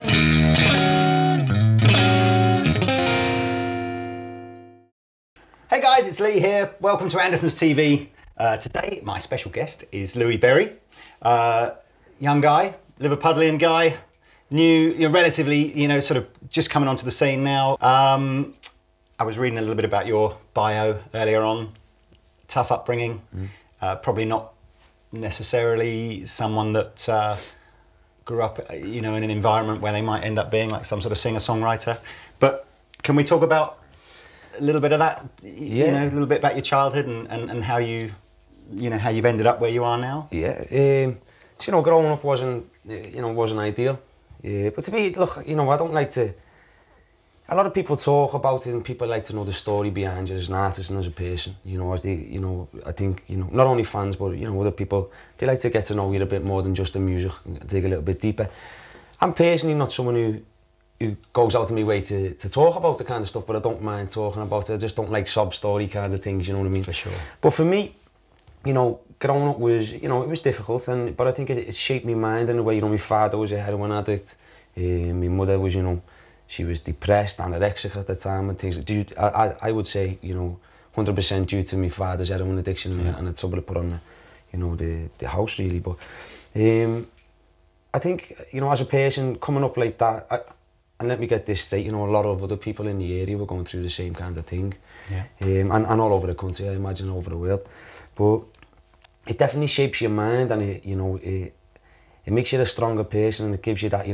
Hey guys, it's Lee here. Welcome to Andertons TV. Today, my special guest is Louis Berry. Young guy, Liverpudlian guy, new, relatively, sort of just coming onto the scene now. I was reading a little bit about your bio earlier on. Tough upbringing, probably not necessarily someone that grew up, in an environment where they might end up being like some sort of singer-songwriter. But can we talk about a little bit of that? A little bit about your childhood and how how you've ended up where you are now. Yeah, growing up wasn't ideal. But to me, look, I don't like to. A lot of people talk about it, and people like to know the story behind you as an artist and as a person. As they, I think, not only fans, but other people, they like to get to know you a bit more than just the music and dig a little bit deeper. I'm personally not someone who goes out of my way to talk about the kind of stuff, but I don't mind talking about it. I just don't like sob story kind of things, you know what I mean? For sure. But for me, growing up was, it was difficult, but I think it shaped my mind in a way. My father was a heroin addict, my mother was, she was depressed, anorexic at the time and things. I would say, 100% due to my father's heroin addiction and the trouble it put on the house really. But I think, as a person coming up like that, and let me get this straight, a lot of other people in the area were going through the same kind of thing. Yeah. And all over the country, I imagine, over the world. But it definitely shapes your mind, and it makes you a stronger person, and it gives you that,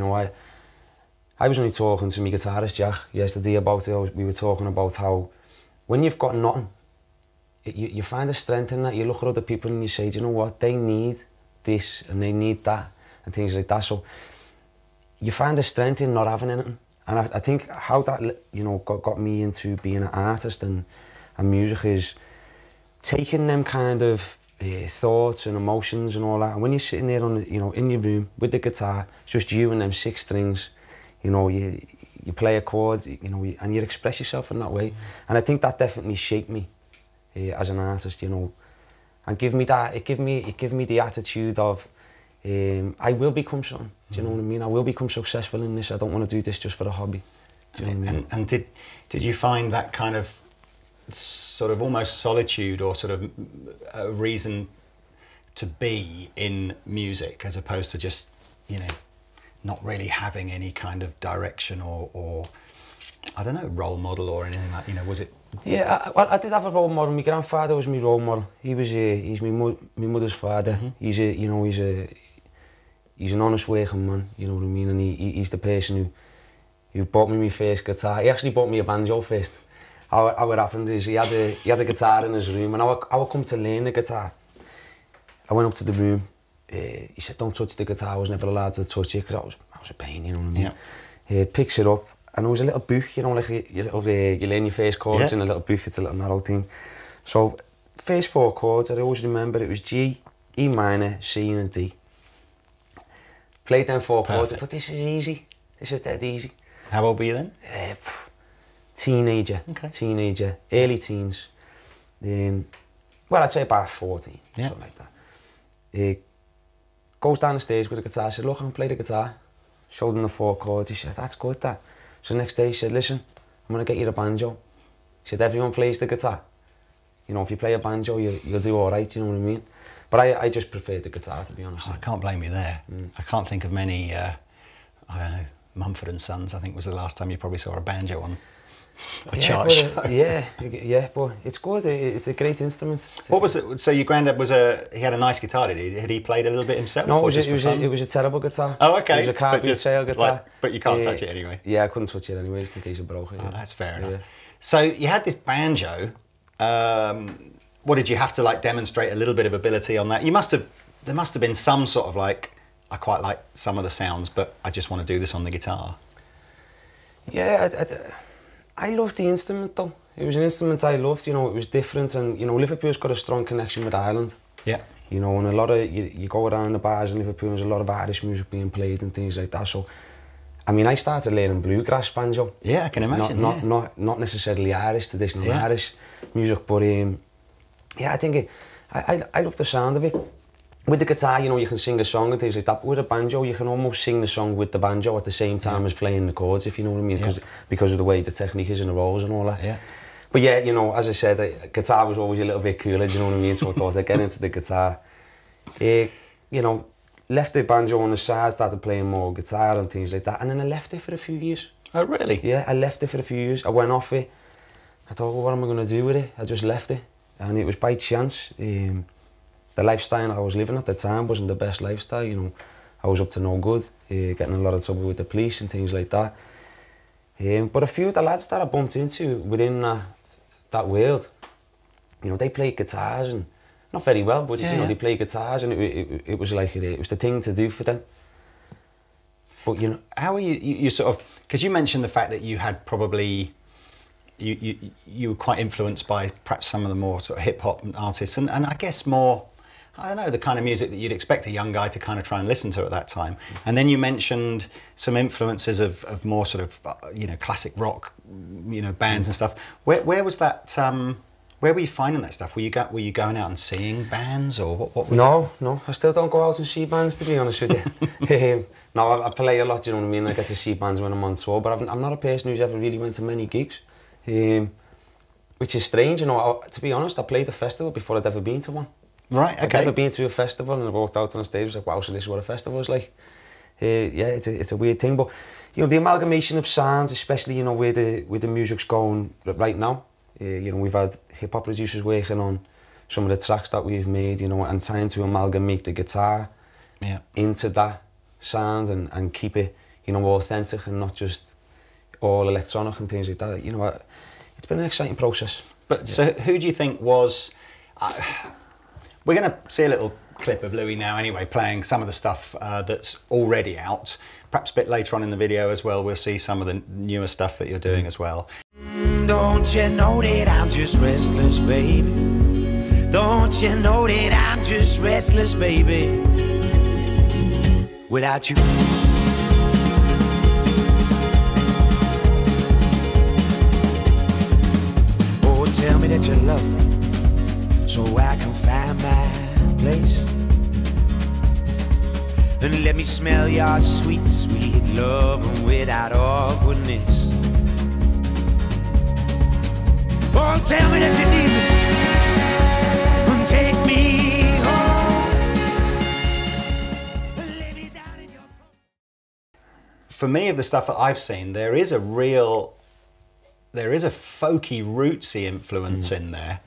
I was only talking to my guitarist, Jack, yesterday about it. We were talking about how when you've got nothing, you find a strength in that. You look at other people and you say, do you know what, they need this and they need that and things like that. So you find a strength in not having anything. And I think how that, got me into being an artist and music is taking them kind of thoughts and emotions and all that. And when you're sitting there on, in your room with the guitar, just you and them 6 strings, you play a chord, and you express yourself in that way. And I think that definitely shaped me as an artist, and give me that. It gave me the attitude of I will become something. Do you know what I mean? I will become successful in this. I don't want to do this just for a hobby. Do you know what I mean? And did you find that kind of sort of almost solitude or sort of a reason to be in music as opposed to just not really having any kind of direction or I don't know, role model or anything like, was it? Yeah, I did have a role model. My grandfather was my role model. He's my mother's father. Mm-hmm. He's an honest working man, you know what I mean? And he's the person who bought me my first guitar. He actually bought me a banjo first. How it happened is he had a guitar in his room, and I would come to learn the guitar. I went up to the room. He said, don't touch the guitar. I was never allowed to touch it because I was a pain, you know what I mean? Yeah. Picks it up, and there was a little book, like you learn your first chords in a little book. It's a little narrow thing. So, first 4 chords, I always remember it was G, E minor, C and D. Played them 4 chords. I thought, this is easy. This is dead easy. How old were you then? Teenager. Okay. Teenager, early teens. Well, I'd say about 14, something like that. Goes down the stage with the guitar, said, look, I can play the guitar. Showed him the 4 chords, he said, that's good, that. So the next day he said, listen, I'm going to get you a banjo. He said, everyone plays the guitar. If you play a banjo, you'll do all right, you know what I mean? But I just preferred the guitar, to be honest. Oh, I can't blame you there. I can't think of many, I don't know, Mumford & Sons, I think was the last time you probably saw a banjo on a chart show. Yeah, but it's good. It's a great instrument. What was it? So your granddad he had a nice guitar, did he? Had he played a little bit himself? No, it was a terrible guitar. Oh, okay. It was a cardboard sale guitar. But you can't touch it anyway. Yeah, I couldn't touch it anyway, just in case it broke. Oh, that's fair enough. So you had this banjo. What did you have to demonstrate a little bit of ability on that? There must have been some sort of I quite like some of the sounds, but I just want to do this on the guitar. Yeah, I loved the instrument though. It was an instrument I loved, it was different, and Liverpool's got a strong connection with Ireland. Yeah. And a lot of, you go around the bars in Liverpool, there's a lot of Irish music being played and things like that, so I mean, I started learning bluegrass banjo. Yeah, I can imagine. Not necessarily Irish, traditional Irish music, but yeah, I think I love the sound of it. with the guitar, you know, you can sing a song and things like that. But with a banjo, you can almost sing the song with the banjo at the same time as playing the chords, if you know what I mean, because of the way the technique is in the rolls and all that. Yeah. But yeah, you know, as I said, guitar was always a little bit cooler, do you know what I mean? So I thought I'd get into the guitar. You know, left the banjo on the side, started playing more guitar and things like that, and then I left it for a few years. Oh, really? Yeah, I left it for a few years. I went off it. I thought, well, what am I going to do with it? I just left it, and it was by chance. The lifestyle I was living at the time wasn't the best lifestyle, you know. I was up to no good, getting in a lot of trouble with the police and things like that. But a few of the lads that I bumped into within that world, you know, they played guitars and not very well, but you know, they played guitars, and it was like it was the thing to do for them. But you know, how are you sort of, because you mentioned the fact that you had probably you were quite influenced by perhaps some of the more sort of hip hop artists, and I guess more, I don't know, the kind of music that you'd expect a young guy to kind of try and listen to at that time. And then you mentioned some influences of more sort of, you know, classic rock, you know, bands and stuff. Where was that, where were you finding that stuff? Were you going out and seeing bands, or what was No, I still don't go out and see bands, to be honest with you. No, I play a lot, you know what I mean? I get to see bands when I'm on tour, but I'm not a person who's ever really went to many gigs. Which is strange, you know. To be honest, I played a festival before I'd ever been to one. Right, okay. I've never been to a festival, and I walked out on the stage and was like, wow, so this is what a festival is like. Yeah, it's a weird thing, but you know, the amalgamation of sounds, especially, you know, where the music's going right now. You know, we've had hip hop producers working on some of the tracks that we've made, you know, and trying to amalgamate the guitar into that sound and keep it, you know, authentic and not just all electronic and things like that. You know, it's been an exciting process. But so who do you think was... we're going to see a little clip of Louis now anyway, playing some of the stuff that's already out. Perhaps a bit later on in the video as well, we'll see some of the newer stuff that you're doing as well. Don't you know that I'm just restless, baby? Don't you know that I'm just restless, baby? Without you. Oh, tell me that you love me, so I can find my place. And let me smell your sweet, sweet love without awkwardness. Oh, tell me that you need me, and take me home. Lay me down in your... For me, of the stuff that I've seen, there is a folky, rootsy influence in there.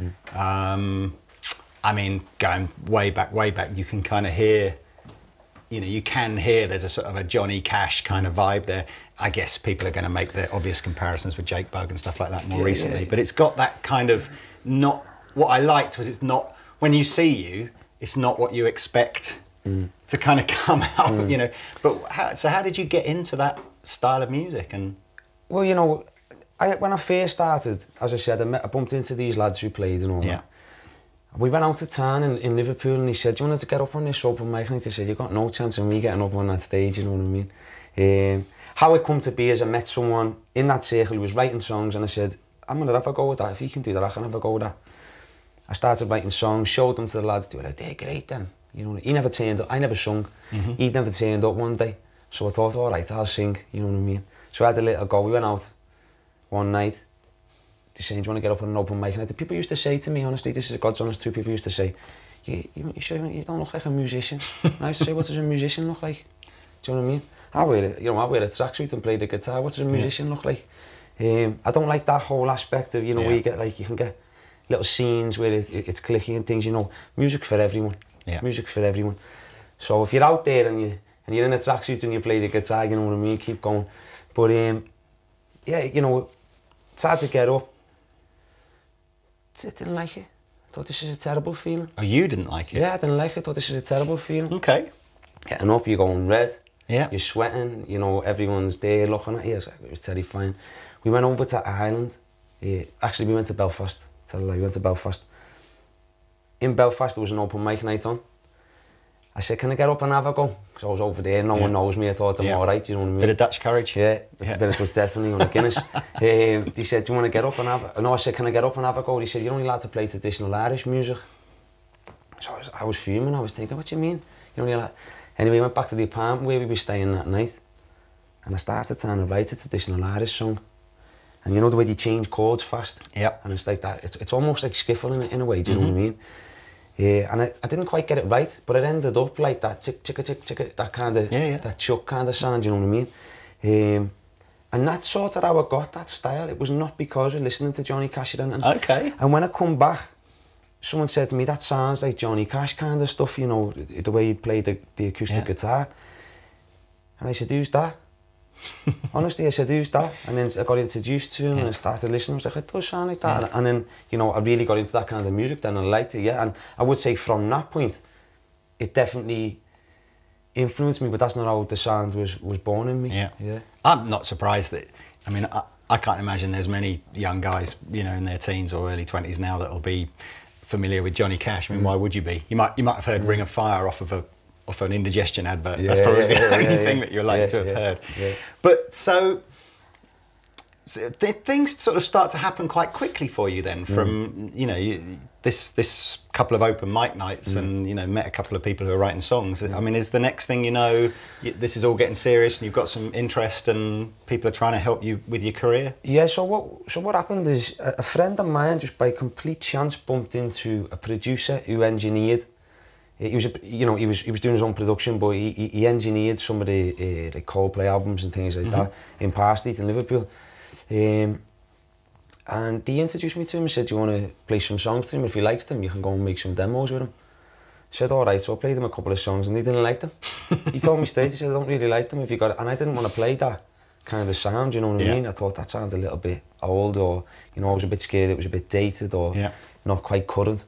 I mean, going way back, you can kind of hear, you know, you can hear there's a sort of a Johnny Cash kind of vibe there. I guess people are going to make the obvious comparisons with Jake Bugg and stuff like that more recently, but it's got that kind of, not, what I liked was it's not, when you see you, it's not what you expect to kind of come out, you know. But how did you get into that style of music? And well, you know, when I first started, as I said, I bumped into these lads who played and all that. We went out to town in Liverpool, and he said, do you want to get up on this open mic? And I said, you've got no chance of me getting up on that stage, you know what I mean? How it come to be is I met someone in that circle who was writing songs, and I said, I'm going to have a go with that. If you can do that, I can have a go with that. I started writing songs, showed them to the lads, they were like, they're great then. You know, he never turned up, I never sung. He'd never turned up one day. So I thought, all right, I'll sing, you know what I mean? So I had a little go. We went out one night. They said, do you want to get up on an open mic? And the people used to say to me, honestly, this is God's honest truth, people used to say, you don't look like a musician. And I used to say, what does a musician look like? Do you know what I mean? I wear a tracksuit and play the guitar. What does a musician look like? I don't like that whole aspect of, you know, where you get like, you can get little scenes where it's clicky and things, you know. Music's for everyone. Music's for everyone. So if you're out there and you're in a tracksuit and you play the guitar, you know what I mean, keep going. But yeah, you know, it's hard to get up. I didn't like it. I thought this is a terrible feeling. Oh, you didn't like it? Yeah, I didn't like it. I thought this is a terrible feeling. Okay. Getting up, you're going red. Yeah. You're sweating, you know, everyone's there looking at you. It was terrifying. We went over to Ireland. Actually, we went to Belfast. Tell you, we went to Belfast. In Belfast, there was an open mic night on. I said, can I get up and have a go? Because I was over there, no one knows me. I thought I'm all right, you know what I mean? Bit of Dutch courage. Yeah, a bit of Dutch definitely on a Guinness. He said, do you want to get up and have a... No, I said, can I get up and have a go? He said, you're only allowed to play traditional Irish music. I So I was fuming, I was thinking, what do you mean? You know, you're like, anyway, I went back to the apartment where we were staying that night, and I started trying to write a traditional Irish song. And you know the way they change chords fast? Yep. And it's like that, it's almost like skiffle in a way, do you know what I mean? And I didn't quite get it right, but it ended up like that tick, tick, tick, tick, that kind of, that chuck kind of sound, you know what I mean? And that's sort of how I got that style. It was not because of listening to Johnny Cash or anything. Okay. And when I come back, someone said to me, that sounds like Johnny Cash kind of stuff, you know, the way he'd play the acoustic guitar. And I said, who's that? Honestly, I said, who's that? And then I got introduced to him and I started listening. I was like, it does sound like that. And then, you know, I really got into that kind of music then, and I liked it, And I would say from that point, it definitely influenced me, but that's not how the sound was born in me. Yeah. I'm not surprised that, I mean, I can't imagine there's many young guys, you know, in their teens or early 20s now that'll be familiar with Johnny Cash. I mean, why would you be? You might have heard Ring of Fire off an indigestion advert. That's probably the only thing that you're likely to have heard. But so things sort of start to happen quite quickly for you then, from you know, this couple of open mic nights and, you know, met a couple of people who are writing songs. I mean, is the next thing you know, this is all getting serious and you've got some interest and people are trying to help you with your career? Yeah, so what happened is a friend of mine just by complete chance bumped into a producer who engineered. He was, you know, he was doing his own production, but he engineered some of the like Coldplay albums and things like that in Park Street in Liverpool. And he introduced me to him and said, do you want to play some songs to him? If he likes them, you can go and make some demos with him. I said, all right, so I played him a couple of songs and he didn't like them. He told me straight, he said, I don't really like them if you got it. And I didn't want to play that kind of sound, you know what I mean? I thought that sounded a little bit old, or, you know, I was a bit scared it was a bit dated or not quite current.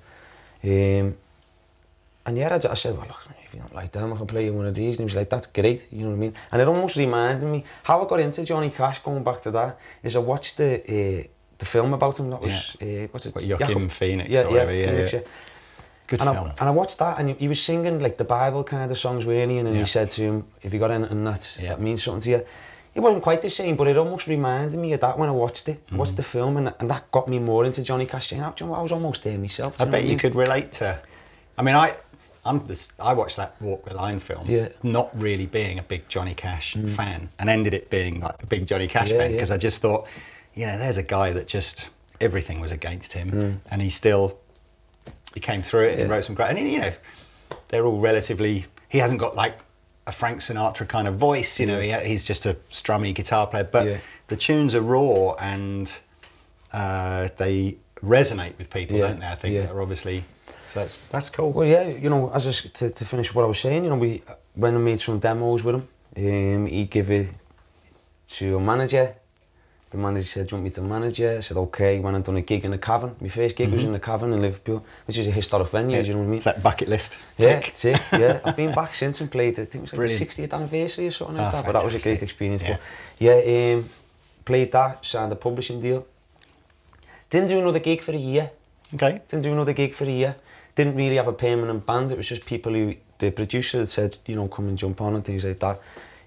And yeah, I said, well, look, if you don't like them, I can play you one of these. And he was like, that's great, you know what I mean? And it almost reminded me, how I got into Johnny Cash, going back to that, is I watched the film about him. That was, what's it? Joaquin Phoenix or whatever, Phoenix, Good and film. I watched that, and he was singing like the Bible kind of songs, weren't he? And then he said to him, if you got anything that means something to you. It wasn't quite the same, but it almost reminded me of that when I watched it. I watched the film, and that got me more into Johnny Cash, saying, oh, I was almost there myself. I bet you could relate to, I mean, I watched that Walk the Line film, not really being a big Johnny Cash fan, and ended it being like a big Johnny Cash fan, because I just thought, you know, there's a guy that just, everything was against him, and he came through it and wrote some great, and you know, they're all relatively, he hasn't got like a Frank Sinatra kind of voice, you know, he's just a strummy guitar player, but the tunes are raw and they resonate with people, don't they? I think they're obviously. So that's cool. Well, yeah, you know, to finish what I was saying, you know, when I made some demos with him, he gave it to a manager. The manager said, do you want me to manage you? I said, okay. Went and done a gig in the Cavern. My first gig was in the Cavern in Liverpool, which is a historic venue, do you know what I mean? It's that bucket list. Yeah, it's it, yeah. I've been back since and played, I think it was like the 60th anniversary or something like that, but that was a great experience. But yeah, played that, signed a publishing deal. Didn't do another gig for a year. Okay. Didn't do another gig for a year. Didn't really have a permanent band. It was just people who, the producer had said, you know, come and jump on and things like that.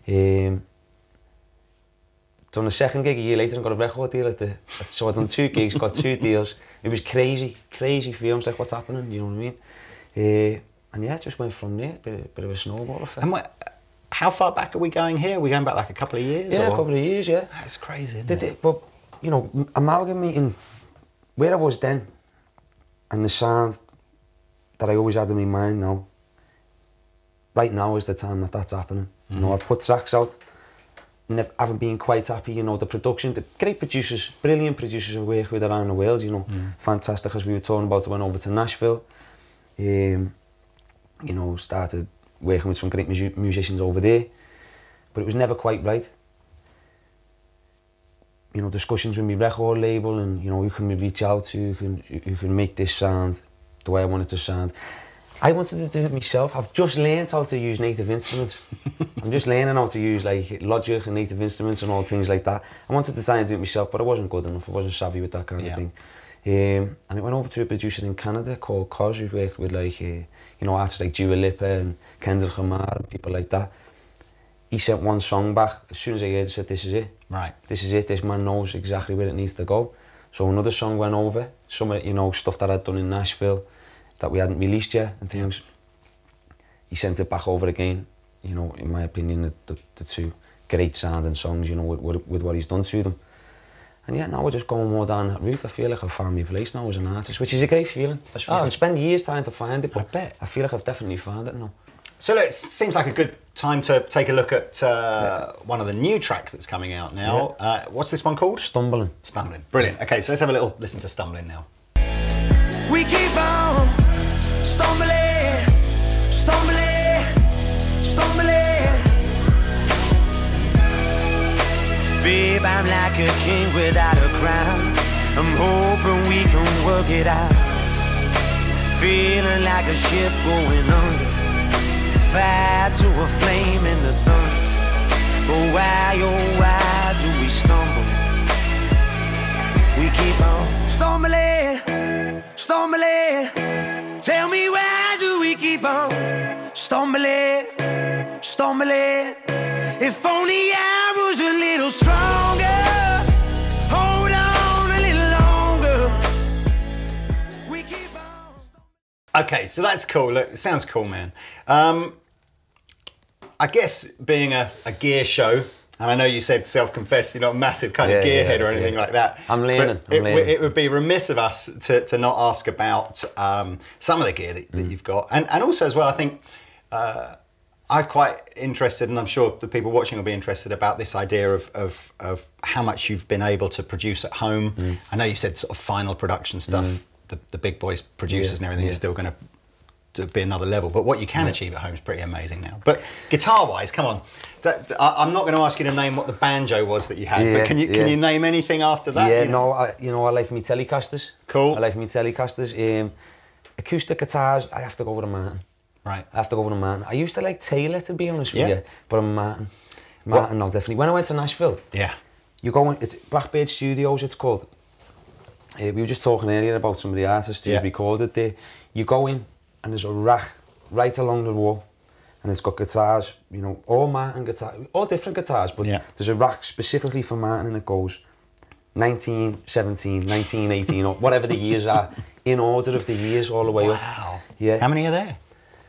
Done a second gig a year later and got a record deal so I'd done 2 gigs, got 2 deals. It was crazy feelings, like what's happening, you know what I mean? And yeah, it just went from there, bit of a snowball effect. And how far back are we going here? Are we going back like a couple of years? Yeah, or? A couple of years, yeah. That's crazy, isn't it? But, you know, amalgamating where I was then and the sound that I always had in my mind now, right now is the time that's happening. You know, I've put tracks out, haven't been quite happy, you know, the production, the great producers, brilliant producers I work with around the world, you know, fantastic, as we were talking about. I went over to Nashville, you know, started working with some great musicians over there, but it was never quite right. You know, discussions with my record label and, you know, who can we reach out to, who can make this sound the way I want it to sound. I wanted to do it myself. I've just learned how to use native instruments. I'm just learning how to use like Logic and native instruments and all things like that. I wanted to try and do it myself, but I wasn't good enough. I wasn't savvy with that kind of thing. And I went over to a producer in Canada called Cos, who worked with like, you know, artists like Dua Lipa and Kendrick Lamar and people like that. He sent one song back. As soon as I heard it, I said, this is it. Right. This is it. This man knows exactly where it needs to go. So another song went over. Some, you know, stuff that I'd done in Nashville. that we hadn't released yet and things. He sent it back over again. You know, in my opinion, the two great sounding songs, you know, with what he's done to them. And yeah, now we're just going more down that route. I feel like I've found my place now as an artist, which is a great feeling. I can spend years trying to find it, but I feel like I've definitely found it now. So look, it seems like a good time to take a look at one of the new tracks that's coming out now. Yeah. What's this one called? Stumbling. Stumbling. Brilliant. Okay, so let's have a little listen to Stumbling now. We keep on stumbling, stumbling, stumbling. Babe, I'm like a king without a crown. I'm hoping we can work it out. Feeling like a ship going under, fire to a flame in the thunder. But why, oh why do we stumble? We keep on stumbling, stumbling. Tell me, why do we keep on stumbling, stumbling? If only I was a little stronger. Hold on a little longer. We keep on. Okay, so that's cool. Look, it sounds cool, man. I guess being a gear show, and I know you said self-confessed, you're not a massive kind of gearhead or anything like that. I'm learning. It would be remiss of us to not ask about some of the gear that you've got. And also as well, I think I'm quite interested, and I'm sure the people watching will be interested about this idea of how much you've been able to produce at home. I know you said sort of final production stuff, the big boys producers and everything is still going to be another level, but what you can achieve at home is pretty amazing now. But guitar-wise, come on, I'm not going to ask you to name what the banjo was that you had, but can you name anything after that? Yeah, no, I like me Telecasters. Cool. I like me Telecasters. Acoustic guitars, I have to go with a Martin. Right. I have to go with a Martin. I used to like Taylor, to be honest with you, but a Martin. Martin, no, definitely. When I went to Nashville, you go in, it's Blackbird Studios, it's called. We were just talking earlier about some of the artists who recorded there. You go in, and there's a rack right along the wall, and it's got guitars, you know, all Martin guitars, all different guitars, but there's a rack specifically for Martin, and it goes 1917, 1918, or whatever the years are, in order of the years all the way up. Wow. Yeah. How many are there?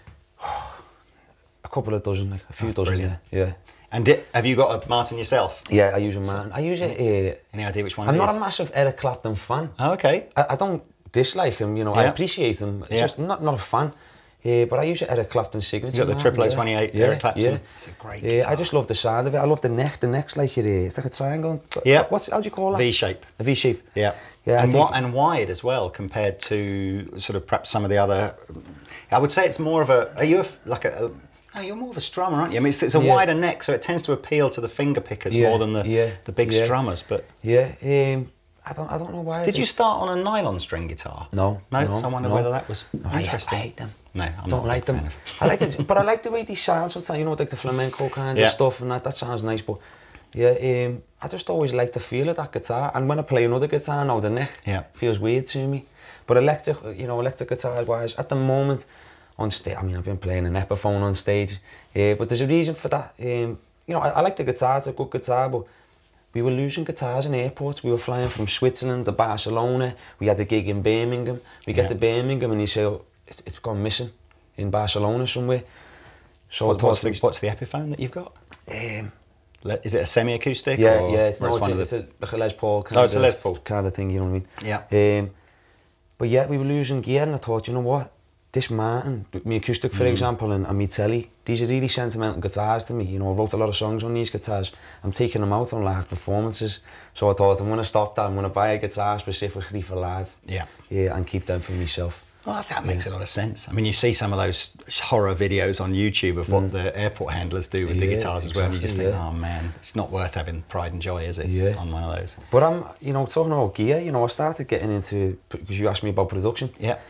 A couple of dozen, like a few dozen. Brilliant. Yeah. And have you got a Martin yourself? Yeah, I use a Martin. I use it. Any idea which one I'm it is? not a massive Eric Clapton fan. Oh, okay. I don't dislike him, you know, I appreciate him. It's just not a fan. But I use it Eric Clapton signature. You got the 00028 Eric Clapton. Yeah. It's a great guitar. I just love the sound of it. I love the neck. The neck's like it's like a triangle. Yeah. How do you call that? V-shape. A V-shape. Yeah. Yeah. And wide as well compared to sort of perhaps some of the other. I would say it's more of a. Are you Oh, you're more of a strummer, aren't you? I mean, it's a wider neck, so it tends to appeal to the finger pickers more than the big strummers. But I don't know why. Did you start on a nylon string guitar? No. No. So I wonder whether that was interesting. I hate them. No, I'm don't not like them. I like it, but I like the way they sound sometimes. You know, like the flamenco kind of stuff, and that sounds nice. But yeah, I just always like the feel of that guitar. And when I play another guitar now, the neck feels weird to me. But electric guitars wise, at the moment on stage, I mean, I've been playing an Epiphone on stage, but there's a reason for that. You know, I like the guitar; it's a good guitar, but we were losing guitars in airports. We were flying from Switzerland to Barcelona. We had a gig in Birmingham. We get to Birmingham and you say, oh, it's gone missing in Barcelona somewhere. So what's the Epiphone that you've got? Is it a semi-acoustic? Yeah, it's like a Les Paul kind it's a Les Paul kind of thing. You know what I mean? Yeah. But yeah, we were losing gear, and I thought, you know what? This Martin, my acoustic for example, and my Telly, these are really sentimental guitars to me. You know, I wrote a lot of songs on these guitars. I'm taking them out on live performances. So I thought, I'm going to stop that. I'm going to buy a guitar specifically for live. Yeah, and keep them for myself. Well, that makes a lot of sense. I mean, you see some of those horror videos on YouTube of what the airport handlers do with the guitars as well, and you just think, oh man, it's not worth having pride and joy, is it, on one of those? But I'm, you know, talking about gear, you know, I started getting into, because you asked me about production. Yeah.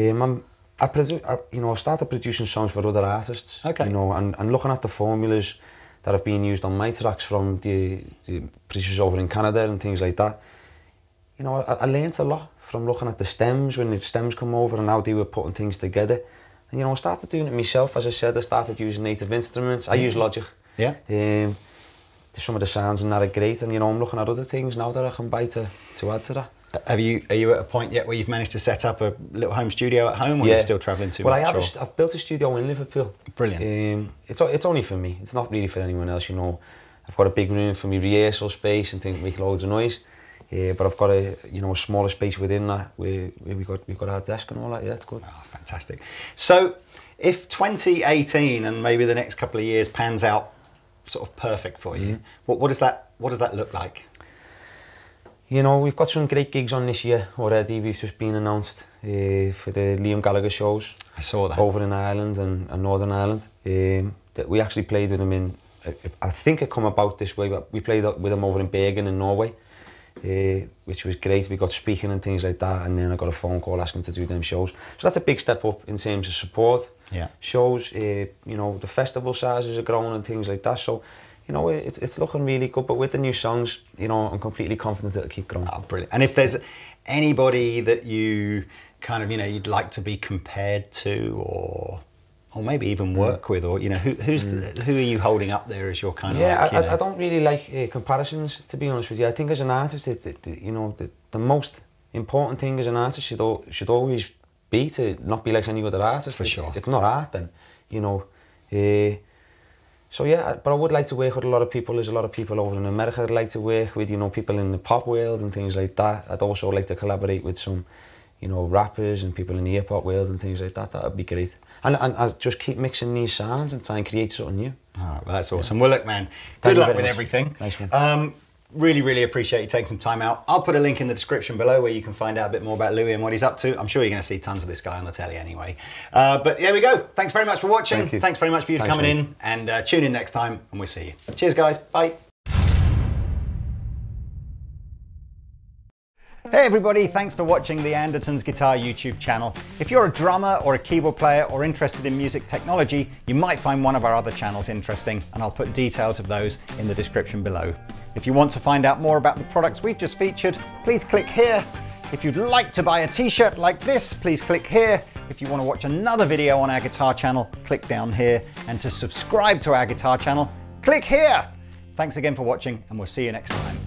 I've started producing songs for other artists. Okay. You know, and looking at the formulas that have been used on my tracks from the producers over in Canada and things like that. You know, I learned a lot from looking at the stems, when the stems come over and how they were putting things together. And you know, I started doing it myself. As I said, I started using native instruments. I use Logic. Yeah. Some of the sounds and that are great, and you know, I'm looking at other things now that I can buy to add to that. Are you at a point yet where you've managed to set up a little home studio at home, or are you still travelling too much? Well, I've built a studio in Liverpool. Brilliant. It's only for me. It's not really for anyone else, you know. I've got a big room for me rehearsal space and things make loads of noise. But I've got a smaller space within that where we've got our desk and all that. Yeah, it's good. Oh, fantastic. So, if 2018 and maybe the next couple of years pans out sort of perfect for you, what does that look like? You know, we've got some great gigs on this year already. We've just been announced for the Liam Gallagher shows. I saw that. Over in Ireland and Northern Ireland. That we actually played with them in, I think it come about this way, but we played with them over in Bergen in Norway, which was great. We got speaking and things like that, and then I got a phone call asking to do them shows. So that's a big step up in terms of support. Yeah. Shows, you know, the festival sizes are growing and things like that. So, you know, it's looking really good, but with the new songs, you know, I'm completely confident it'll keep growing. Oh, brilliant. And if there's anybody that you kind of, you know, you'd like to be compared to, or maybe even work with, or, you know, who are you holding up there as your kind of, like, you know? I don't really like comparisons, to be honest with you. I think as an artist, you know, the most important thing as an artist should always be to not be like any other artist. For sure. It's not art then, you know. So yeah, but I would like to work with a lot of people. There's a lot of people over in America I'd like to work with, you know, people in the pop world and things like that. I'd also like to collaborate with some, you know, rappers and people in the hip-hop world and things like that. That would be great. And I just keep mixing these sounds and try and create something new. All right, well, that's awesome. Well, look, man, good luck with everything. Nice one. Really, really appreciate you taking some time out. I'll put a link in the description below where you can find out a bit more about Louis and what he's up to. I'm sure you're going to see tons of this guy on the telly anyway. But there we go. Thanks very much for watching. Thank you. Thanks very much for you coming in, and tune in next time and we'll see you. Cheers, guys. Bye. Hey everybody, thanks for watching the Andertons Guitar YouTube channel. If you're a drummer or a keyboard player or interested in music technology, you might find one of our other channels interesting, and I'll put details of those in the description below. If you want to find out more about the products we've just featured, please click here. If you'd like to buy a t-shirt like this, please click here. If you want to watch another video on our guitar channel, click down here. And to subscribe to our guitar channel, click here. Thanks again for watching, and we'll see you next time.